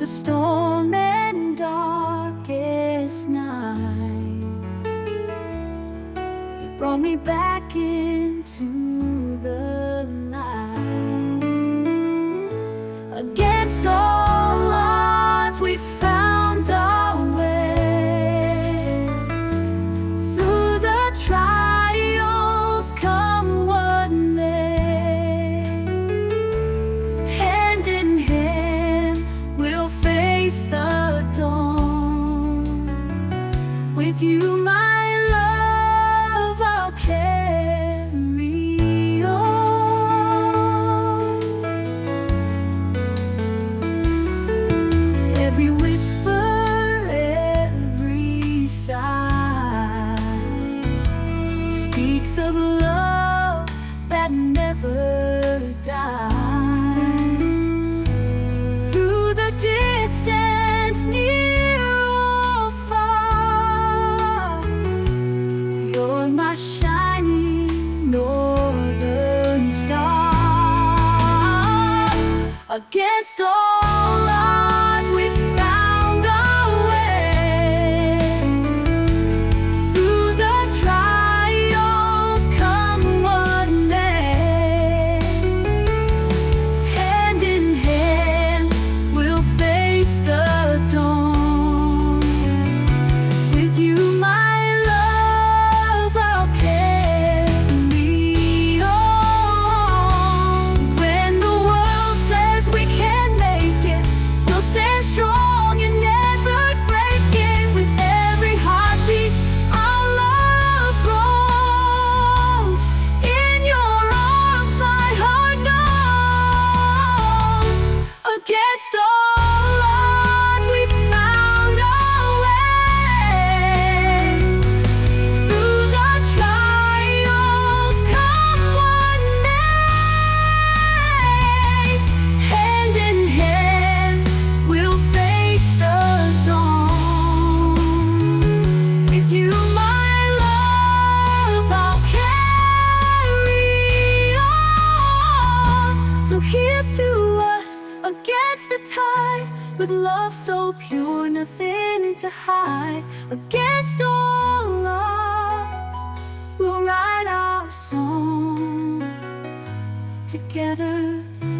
storm and darkest night, you brought me back into the light. Against all odds we found our way through the trials, come what may. Hand in hand we'll face the dawn. With you, my love, I'll carry on. Every whisper, every sigh speaks of love that never dies. Through the distance, near or far, you're my shining northern star. Against all odds we found our way through the trials, come what may. Hand in hand we'll face the dawn. With you, my love, I'll carry on. When the world says we can't make it, we'll stand strong and never break it. With every heartbeat, our love grows. In your arms, my heart knows. Against all odds, we found our way through the trials, come what may. Hand in hand, we'll face the dawn. With you, my love, I'll carry on. So here's to us against the tide, with love so pure, nothing to hide. Against all odds, we'll write our song together.